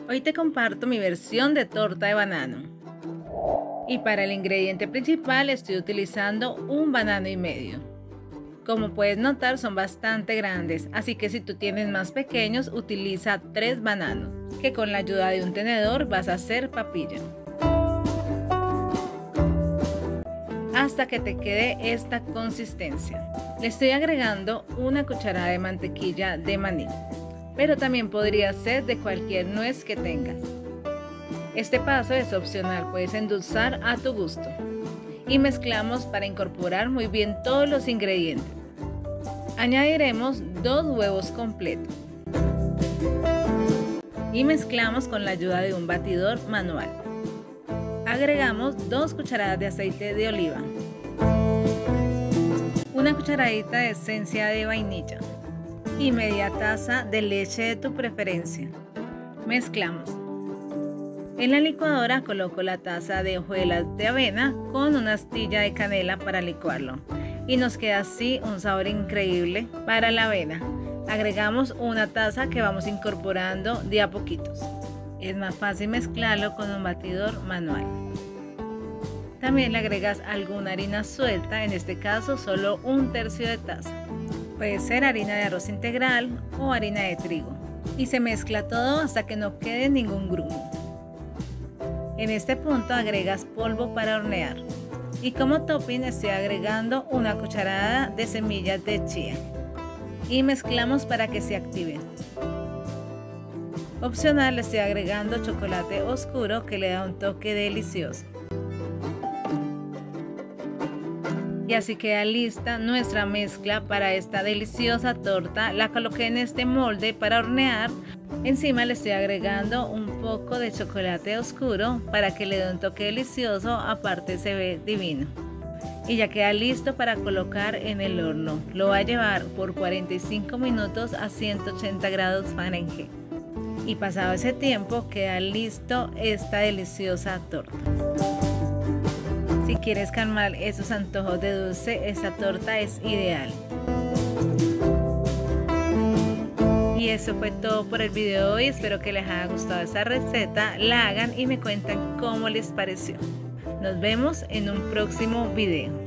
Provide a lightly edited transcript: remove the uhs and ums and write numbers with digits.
Hoy te comparto mi versión de torta de banano. Y para el ingrediente principal estoy utilizando un banano y medio. Como puedes notar son bastante grandes, así que si tú tienes más pequeños utiliza 3 bananos, que con la ayuda de un tenedor vas a hacer papilla. Hasta que te quede esta consistencia. Le estoy agregando una cucharada de mantequilla de maní, pero también podría ser de cualquier nuez que tengas. Este paso es opcional, puedes endulzar a tu gusto. Y mezclamos para incorporar muy bien todos los ingredientes. Añadiremos 2 huevos completos. Y mezclamos con la ayuda de un batidor manual. Agregamos 2 cucharadas de aceite de oliva. Una cucharadita de esencia de vainilla. Y media taza de leche de tu preferencia. Mezclamos. En la licuadora coloco la taza de hojuelas de avena con una astilla de canela para licuarlo. Y nos queda así un sabor increíble para la avena. Agregamos una taza que vamos incorporando de a poquitos. Es más fácil mezclarlo con un batidor manual. También le agregas alguna harina suelta, en este caso solo 1/3 de taza. Puede ser harina de arroz integral o harina de trigo. Y se mezcla todo hasta que no quede ningún grumo. En este punto agregas polvo para hornear. Y como topping estoy agregando una cucharada de semillas de chía. Y mezclamos para que se activen. Opcional le estoy agregando chocolate oscuro que le da un toque delicioso. Y así queda lista nuestra mezcla para esta deliciosa torta. La coloqué en este molde para hornear. Encima le estoy agregando un poco de chocolate oscuro para que le dé un toque delicioso, aparte se ve divino. Y ya queda listo para colocar en el horno. Lo va a llevar por 45 minutos a 180 grados Fahrenheit. Y pasado ese tiempo queda listo esta deliciosa torta. Si quieres calmar esos antojos de dulce, esta torta es ideal. Y eso fue todo por el video de hoy. Espero que les haya gustado esta receta. La hagan y me cuentan cómo les pareció. Nos vemos en un próximo video.